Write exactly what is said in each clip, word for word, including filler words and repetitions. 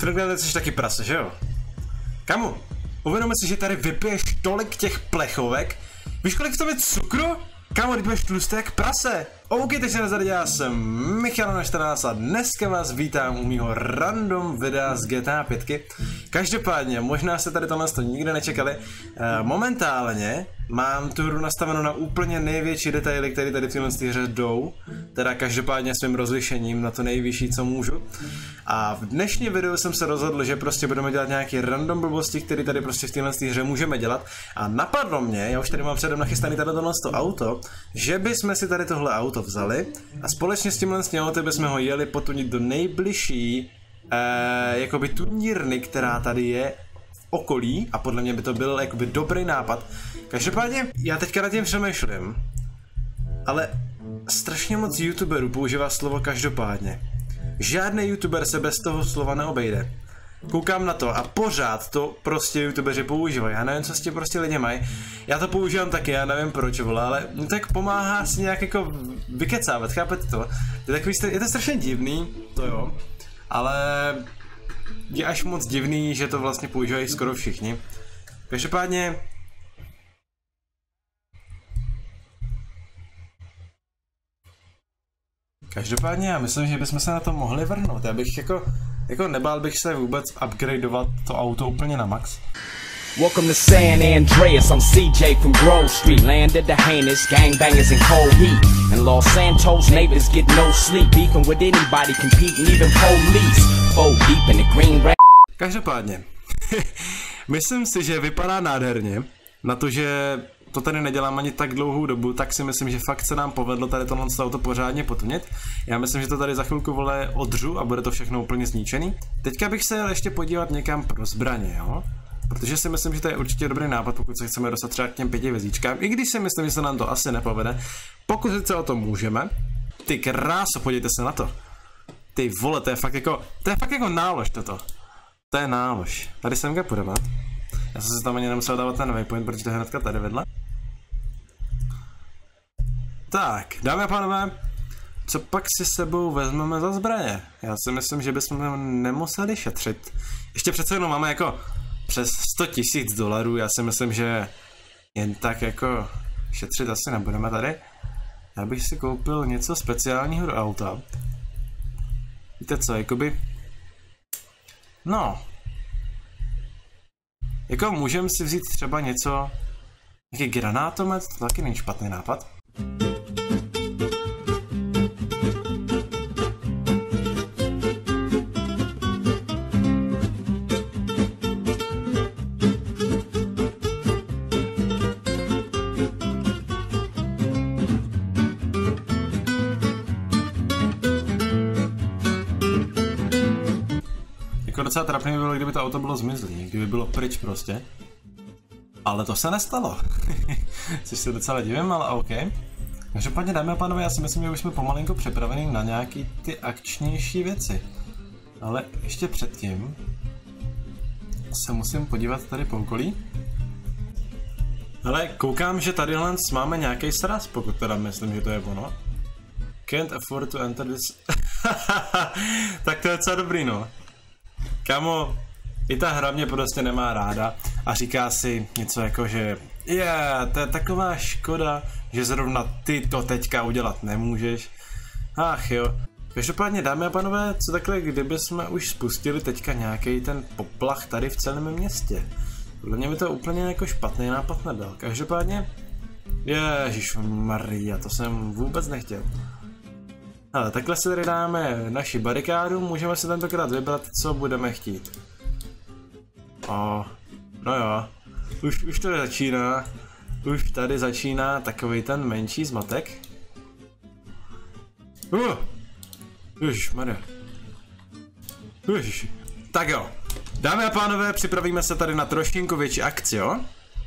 Tentokrát jsi taky prase, že jo? Kamu, uvědomme si, že tady vypiješ tolik těch plechovek. Víš, kolik v tom je cukru? Kámo, ty budeš tlustý jak prase. OK, teď se nezadě, já jsem Michal na čtrnáct a dneska vás vítám u mýho random videa z G T A pět. Každopádně, možná jste tady tohle nikdy nečekali, momentálně mám tu hru nastavenou na úplně největší detaily, které tady v téhle hře jdou, teda každopádně svým rozlišením na to nejvyšší, co můžu. A v dnešním videu jsem se rozhodl, že prostě budeme dělat nějaké random blbosti, které tady prostě v téhle hře můžeme dělat. A napadlo mě, já už tady mám předem nachystaný tady tohle auto, že bychom si tady tohle auto vzali a společně s tímhle autem bychom ho jeli potunit do nejbližší eh, jakoby turnírny, která tady je v okolí, a podle mě by to byl jakoby dobrý nápad. Každopádně já teďka nad tím přemýšlím, ale strašně moc youtuberů používá slovo každopádně. Žádný youtuber se bez toho slova neobejde. Koukám na to a pořád to prostě youtubeři používají. Já nevím, co s tím prostě lidi mají. Já to používám taky, já nevím proč, vole, ale no tak pomáhá si nějak jako vykecávat, chápete to? Je, takový, je to strašně divný, to jo, ale je až moc divný, že to vlastně používají skoro všichni. Každopádně Každopádně já myslím, že bychom se na to mohli vrhnout. Já bych jako Jako nebál bych se vůbec upgradeovat to auto úplně na max. Welcome to San Andreas, I'm C J from Grove Street. Landed the heinous gangbangers in cold heat. And Los Santos neighbors get no sleep. Beefing with anybody, competing, even police. Four deep in the green rag. Každopádně, myslím si, že vypadá nádherně. Na to, že to tady nedělám ani tak dlouhou dobu, tak si myslím, že fakt se nám povedlo tady tohle auto pořádně potunit. Já myslím, že to tady za chvilku, vole, odřu a bude to všechno úplně zničený. Teďka bych se jel ještě podívat někam pro zbraně, jo? Protože si myslím, že to je určitě dobrý nápad, pokud se chceme dostat třeba k těm pěti hvězdičkám, i když si myslím, že se nám to asi nepovede. Pokusit se o to můžeme. Ty kráso, podívejte se na to. Ty vole, to je fakt jako, to je fakt jako nálož toto. To je nálož. Tady semka půjdeme. Já jsem si tam ani nemusel dávat ten waypoint, protože to je hnedka tady vedle. Tak, dámy a pánové, co pak si sebou vezmeme za zbraně? Já si myslím, že bychom nemuseli šetřit. Ještě přece jenom máme jako přes sto tisíc dolarů, já si myslím, že jen tak jako šetřit asi nebudeme tady. Já bych si koupil něco speciálního do auta. Víte co, jakoby... No... Jako můžeme si vzít třeba něco... Nějaký granátomet, to taky není špatný nápad. Jako docela trapný by bylo, kdyby to auto bylo zmizlý, kdyby bylo pryč prostě. Ale to se nestalo. Což se docela divím, ale OK. Každopádně, dámy a pánové, já si myslím, že už jsme pomalinko připraveni na nějaký ty akčnější věci. Ale ještě předtím se musím podívat tady po okolí. Ale koukám, že tadyhle máme nějaký sraz, pokud teda myslím, že to je ono. Can't afford to enter this... Tak to je docela dobrý, no. Kámo, i ta hra mě prostě nemá ráda a říká si něco jako, že je, yeah, to je taková škoda, že zrovna ty to teďka udělat nemůžeš. Ach jo. Každopádně, dámy a pánové, co takhle, kdyby jsme už spustili teďka nějaký ten poplach tady v celém městě? Podle mě by to úplně jako špatný nápad nedal. Každopádně, ježišmarja, to jsem vůbec nechtěl. Ale takhle si tady dáme naši barikádu, můžeme si tentokrát vybrat, co budeme chtít. O, no jo, už, už to začíná, už tady začíná takový ten menší zmatek. Uh, ježišmarja. Ježiš. Tak jo, dámy a pánové, připravíme se tady na trošinku větší akci, jo?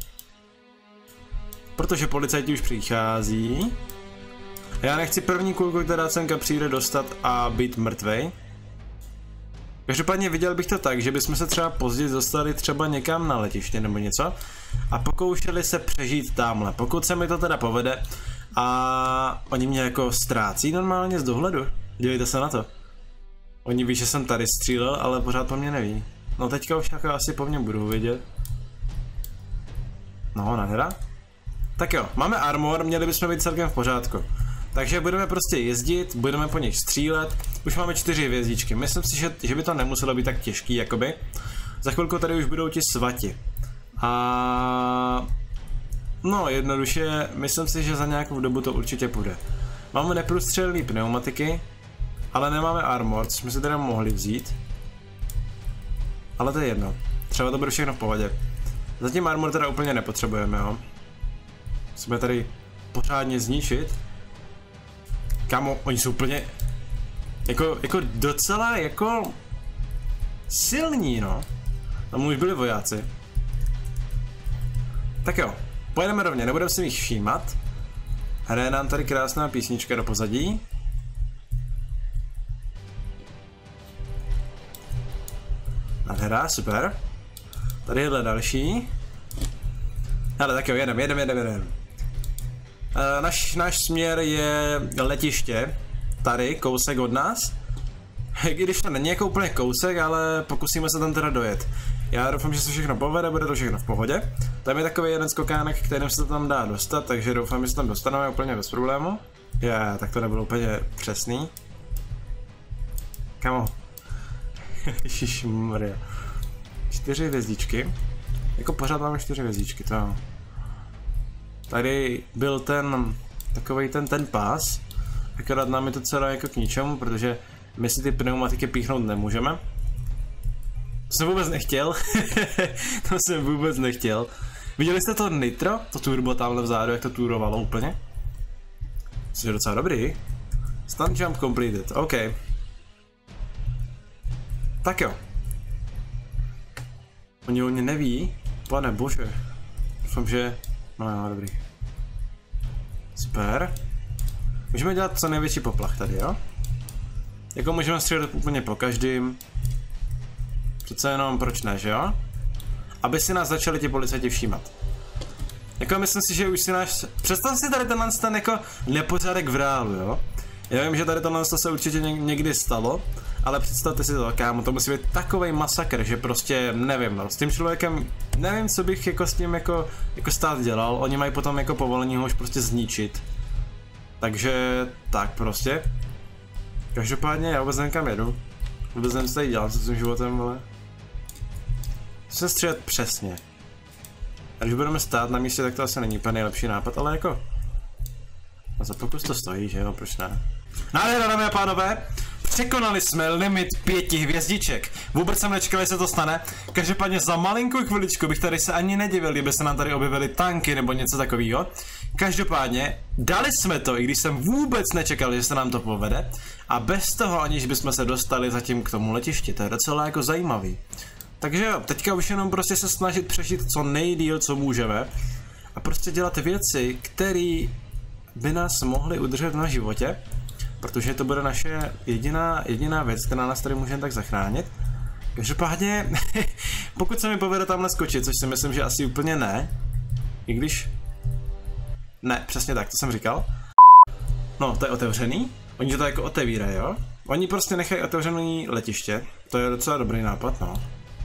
Protože policajti už přichází. Já nechci první kulku, která semka přijde, dostat a být mrtvej. Každopádně viděl bych to tak, že bychom se třeba později dostali třeba někam na letiště nebo něco a pokoušeli se přežít tamhle. Pokud se mi to teda povede a oni mě jako ztrácí normálně z dohledu. Dívejte se na to. Oni ví, že jsem tady střílel, ale pořád po mně neví. No teďka už jako asi po mně budou vidět. No, nádhera. Tak jo, máme armor, měli bychom být celkem v pořádku. Takže budeme prostě jezdit, budeme po nich střílet. Už máme čtyři hvězdičky. Myslím si, že, že by to nemuselo být tak těžký, jakoby. Za chvilku tady už budou ti svati. A... No, jednoduše, myslím si, že za nějakou dobu to určitě půjde. Máme neprůstřelné pneumatiky, ale nemáme armor, což jsme si teda mohli vzít. Ale to je jedno. Třeba to bude všechno v pohodě. Zatím armor teda úplně nepotřebujeme, jo. Musíme tady pořádně zničit. Kámo, oni jsou úplně... Jako, jako docela jako... silní, no. Tam už byli vojáci. Tak jo, pojedeme rovně, nebudeme si jich všímat. Hraje nám tady krásná písnička do pozadí. Nádhera, super. Tady je další. Ale tak jo, jedem, jedem, jedem, jedem. E, naš, náš směr je letiště. Tady, kousek od nás. I když to není jako úplně kousek, ale pokusíme se tam teda dojet. Já doufám, že se všechno povede, bude to všechno v pohodě. Tam je takový jeden skokánek, kterým se to tam dá dostat, takže doufám, že se tam dostaneme úplně bez problému. Je, tak to nebylo úplně přesný. Kamo. Ježišmarja. Čtyři hvězdičky. Jako pořád máme čtyři hvězdičky, to jo. Tady byl ten, takovej ten, ten pás. Akorát nám je to celé jako k ničemu, protože my si ty pneumatiky píchnout nemůžeme. To jsem vůbec nechtěl. To jsem vůbec nechtěl. Viděli jste to nitro? To turbo tamhle vzadu, jak to turovalo úplně? To je docela dobrý. Stunt jump completed, OK. Tak jo. Oni o mě neví? Pane bože. Doufám, že... No jo, dobrý. Super. Můžeme dělat co největší poplach tady, jo? Jako můžeme střílet úplně po každým. Přece jenom proč ne, že jo? Aby si nás začali ti policajti všímat. Jako myslím si, že už si náš... Představ si tady tenhle ten jako nepořádek v reálu, jo? Já vím, že tady tohle se určitě někdy stalo, ale představte si to, kámo, to musí být takovej masakr, že prostě nevím, no, s tím člověkem, nevím, co bych jako s tím jako, jako stát dělal, oni mají potom jako povolení ho už prostě zničit. Takže tak prostě. Každopádně já vůbec nevím, kam jedu. Vůbec nevím, co tady dělám se svým životem, ale... Se střílet přesně. A když budeme stát na místě, tak to asi není úplně nejlepší nápad, ale jako... A za pokus to stojí, že jo, proč ne? Nádhera, dámy a pánové, překonali jsme limit pěti hvězdiček. Vůbec jsem nečekal, že se to stane. Každopádně za malinkou chviličku bych tady se ani nedivil, kdyby se nám tady objevily tanky nebo něco takového. Každopádně dali jsme to, i když jsem vůbec nečekal, že se nám to povede. A bez toho, aniž bychom se dostali zatím k tomu letišti, to je docela jako zajímavý. Takže jo, teďka už jenom prostě se snažit přežít co nejdýl, co můžeme. A prostě dělat věci, které by nás mohly udržet na životě. Protože to bude naše jediná, jediná věc, která nás tady může tak zachránit. Každopádně, pokud se mi povede tamhle skočit, což si myslím, že asi úplně ne. I když... Ne, přesně tak, to jsem říkal. No, to je otevřený. Oni to jako otevírají, jo? Oni prostě nechají otevřený letiště. To je docela dobrý nápad, no.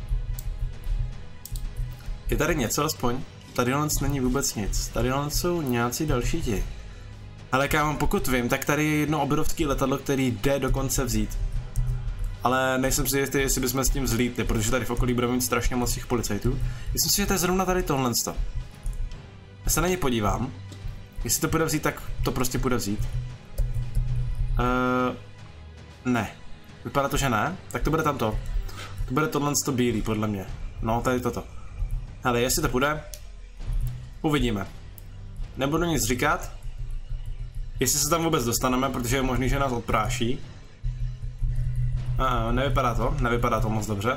Je tady něco aspoň? Tady není vůbec nic. Tady jsou nějací další ti. Ale kámo, pokud vím, tak tady je jedno obrovské letadlo, který jde dokonce vzít. Ale nejsem si jistý, jestli bychom s tím zlítli, protože tady v okolí budeme mít strašně moc těch policajtů. Myslím si, že to je zrovna tady tohle. Já se na ně podívám. Jestli to půjde vzít, tak to prostě půjde vzít. Uh, ne. Vypadá to, že ne. Tak to bude tamto. To bude tohle bílý, podle mě. No, tady toto. Ale jestli to půjde, uvidíme. Nebudu nic říkat. Jestli se tam vůbec dostaneme, protože je možný, že nás odpráší. A, nevypadá to, nevypadá to moc dobře.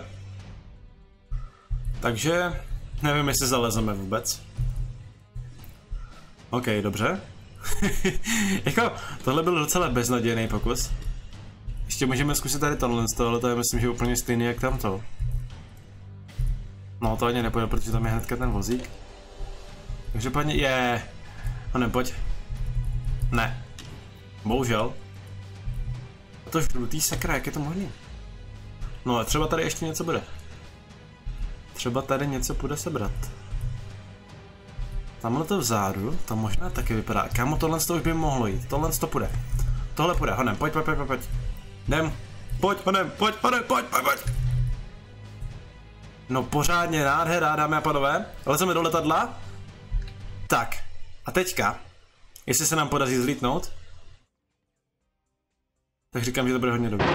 Takže nevím, jestli zalezeme vůbec. OK, dobře. Jako, tohle byl docela beznadějný pokus. Ještě můžeme zkusit tady tohle, ale to je myslím, že úplně stejný jak tamto. No to ani nepojde, protože tam je hnedka ten vozík. Takže paní, je. No nepojď. Ne. Bohužel. To žlutý sakra, jak je to možný? No a třeba tady ještě něco bude. Třeba tady něco půjde sebrat. Tamhle to vzadu, to možná taky vypadá. Kámo, tohle to už by mohlo jít. Tohle to půjde. Tohle půjde, honem, pojď, pojď, pojď, pojď. Jdem. Pojď, honem, pojď, honem, pojď, pojď, pojď. No pořádně nádhera, dámy a pánové. Lezeme do letadla. Tak. A teďka, jestli se nám podaří zlítnout, tak říkám, že to bude hodně dobré.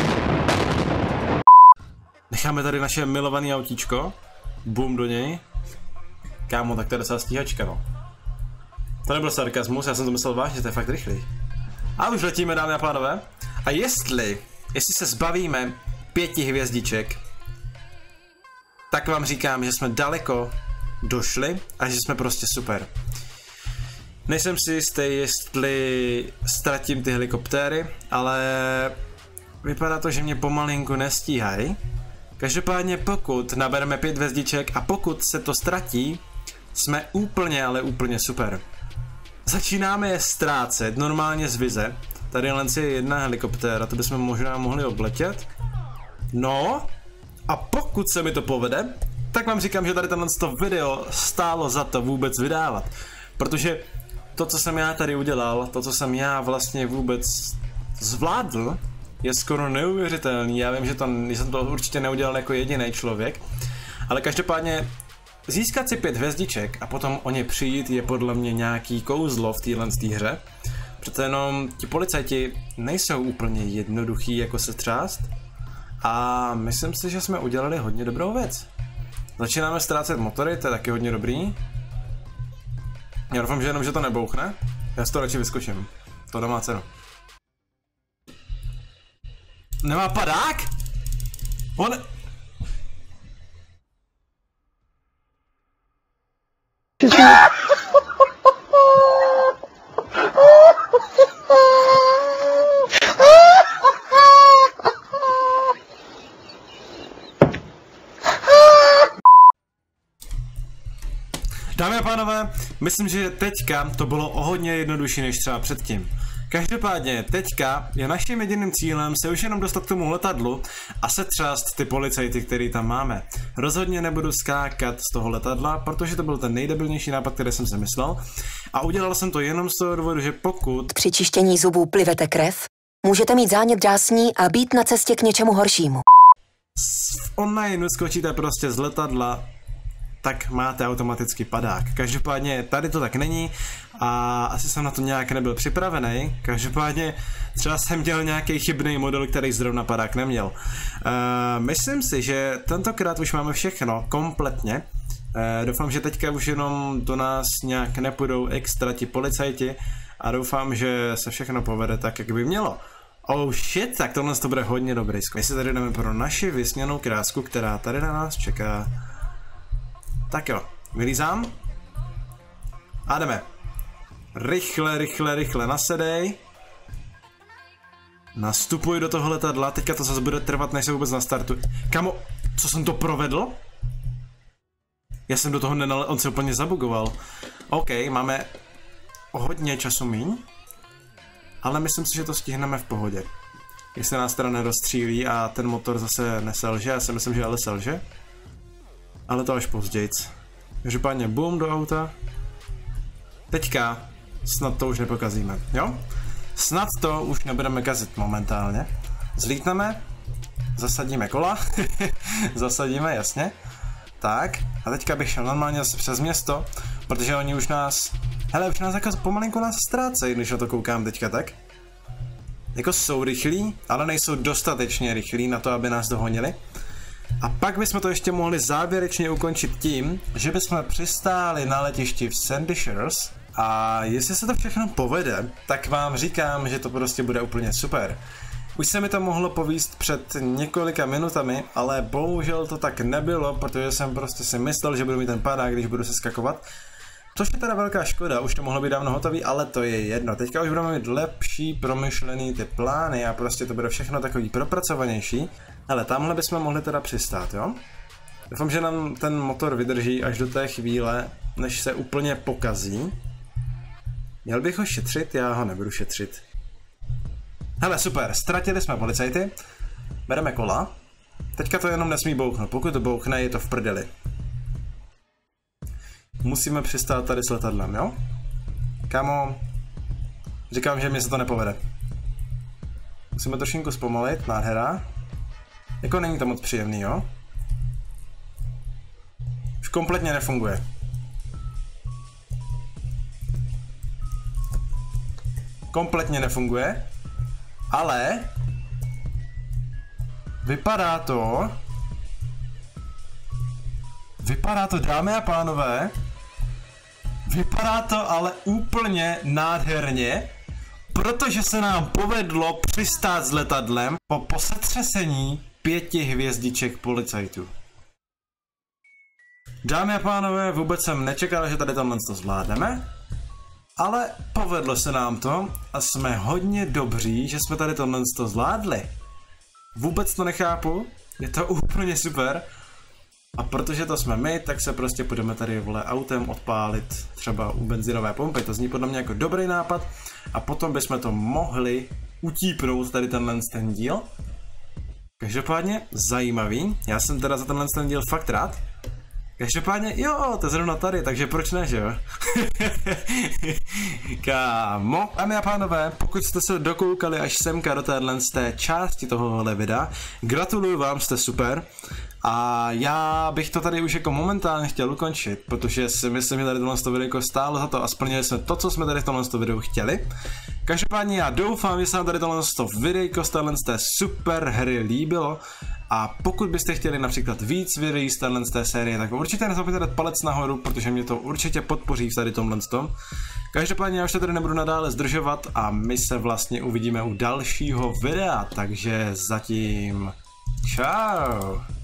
Necháme tady naše milované autíčko. Boom do něj. Kámo, tak to je docela stíhačka, no. To nebyl sarkazmus, já jsem to myslel vážně, to je fakt rychlý. A už letíme, dámy a pánové. A jestli, jestli se zbavíme pěti hvězdiček, tak vám říkám, že jsme daleko došli a že jsme prostě super. Nejsem si jistý, jestli ztratím ty helikoptéry, ale vypadá to, že mě pomalinku nestíhají. Každopádně pokud nabereme pět hvězdiček a pokud se to ztratí, jsme úplně, ale úplně super. Začínáme je ztrácet normálně z vize. Tady jen je jedna helikoptéra, to bychom možná mohli obletět. No, a pokud se mi to povede, tak vám říkám, že tady tenhle video stálo za to vůbec vydávat. Protože to, co jsem já tady udělal, to, co jsem já vlastně vůbec zvládl, je skoro neuvěřitelný. Já vím, že to, jsem to určitě neudělal jako jediný člověk, ale každopádně získat si pět hvězdiček a potom o ně přijít je podle mě nějaký kouzlo v téhle hře. Přece jenom ti policajti nejsou úplně jednoduchý jako se třást a myslím si, že jsme udělali hodně dobrou věc. Začínáme ztrácet motory, to je taky hodně dobrý. Já doufám, že jenom, že to nebouchne. Já si to radši vyskočím. To nemá cenu. Nemá padák? On... Dámy a pánové, myslím, že teďka to bylo o hodně jednodušší než třeba předtím. Každopádně teďka je naším jediným cílem se už jenom dostat k tomu letadlu a setřást ty policajty, který tam máme. Rozhodně nebudu skákat z toho letadla, protože to byl ten nejdebilnější nápad, který jsem si myslel. A udělal jsem to jenom z toho důvodu, že pokud při čištění zubů plivete krev, můžete mít zánět dásní a být na cestě k něčemu horšímu. V online skočíte prostě z letadla, tak máte automaticky padák. Každopádně tady to tak není a asi jsem na to nějak nebyl připravený. Každopádně třeba jsem měl nějaký chybný model, který zrovna padák neměl. Uh, myslím si, že tentokrát už máme všechno kompletně. Uh, doufám, že teďka už jenom do nás nějak nepůjdou extra ti policajti a doufám, že se všechno povede tak, jak by mělo. Oh shit, tak tohle to bude hodně dobrý. My si tady jdeme pro naši vysněnou krásku, která tady na nás čeká. Tak jo, vylízám. A jdeme. Rychle, rychle, rychle nasedej. Nastupuj do toho letadla, teďka to zase bude trvat, než se vůbec nastartuji. Kamo, co jsem to provedl? Já jsem do toho nenal... on se úplně zabugoval. OK, máme o hodně času míň. Ale myslím si, že to stihneme v pohodě. Jestli nás teda nerozstřílí a ten motor zase neselže, já si myslím, že ale selže. Ale to až pozdějc. Každopádně boom do auta. Teďka snad to už nepokazíme, jo? Snad to už nebudeme kazit momentálně. Zlítneme, zasadíme kola, zasadíme, jasně. Tak, a teďka bych šel normálně přes město, protože oni už nás, hele, už nás jako pomalinku nás ztrácejí, když na to koukám teďka tak. Jako jsou rychlí, ale nejsou dostatečně rychlí na to, aby nás dohonili. A pak bychom to ještě mohli závěrečně ukončit tím, že bychom přistáli na letišti v Sandy Shores a jestli se to všechno povede, tak vám říkám, že to prostě bude úplně super. Už se mi to mohlo povíst před několika minutami, ale bohužel to tak nebylo, protože jsem prostě si myslel, že budu mít ten padák, když budu se skakovat. Což je teda velká škoda, už to mohlo být dávno hotový, ale to je jedno. Teďka už budeme mít lepší, promyšlený ty plány a prostě to bude všechno takový propracovanější. Hele, tamhle bychom mohli teda přistát, jo? Doufám, že nám ten motor vydrží až do té chvíle, než se úplně pokazí. Měl bych ho šetřit, já ho nebudu šetřit. Hele, super, ztratili jsme policajty. Bereme kola. Teďka to jenom nesmí bouchnout, pokud to bouchne, je to v prdeli. Musíme přistát tady s letadlem, jo? Kamo, říkám, že mi se to nepovede. Musíme trošinku zpomalit, nádhera. Jako není to moc příjemný, jo? Už kompletně nefunguje. Kompletně nefunguje, ale vypadá to, vypadá to, dámy a pánové, vypadá to ale úplně nádherně, protože se nám povedlo přistát s letadlem po posetřesení pěti hvězdiček policajtů. Dámy a pánové, vůbec jsem nečekal, že tady tohle to zvládneme, ale povedlo se nám to a jsme hodně dobří, že jsme tady tohle to zvládli. Vůbec to nechápu, je to úplně super. A protože to jsme my, tak se prostě půjdeme tady vole autem odpálit třeba u benzinové pumpy, to zní podle mě jako dobrý nápad. A potom bychom to mohli utípnout tady tenhle ten díl. Každopádně zajímavý, já jsem teda za tenhle ten díl fakt rád. Každopádně, jo, to je zrovna tady, takže proč ne, že jo? Kámo. Dámy a pánové, pokud jste se dokoukali až semka do téhle z té části tohohle videa, gratuluju vám, jste super. A já bych to tady už jako momentálně chtěl ukončit, protože si myslím, že tady tohle video stálo za to a splnili jsme to, co jsme tady v tomhle videu chtěli. Každopádně já doufám, že se vám tady tohle videjko z téhle z té super hry líbilo. A pokud byste chtěli například víc videí z téhle z té série, tak určitě nezapomeňte dát palec nahoru, protože mě to určitě podpoří v tady tomhle tom. Každopádně já už to tady nebudu nadále zdržovat a my se vlastně uvidíme u dalšího videa, takže zatím čau.